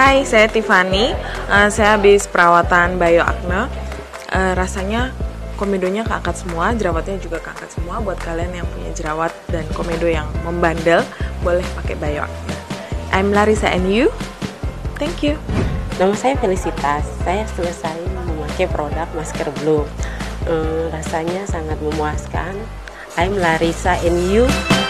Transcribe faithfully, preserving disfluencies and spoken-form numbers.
Hai, saya Tiffany. Uh, saya habis perawatan bioacne. Uh, rasanya komedonya keangkat semua, jerawatnya juga keangkat semua. Buat kalian yang punya jerawat dan komedo yang membandel, boleh pakai bioacne. I'm Larissa and you? Thank you. Nama saya Felicitas. Saya selesai memakai produk masker Bloom. Uh, rasanya sangat memuaskan. I'm Larissa and you?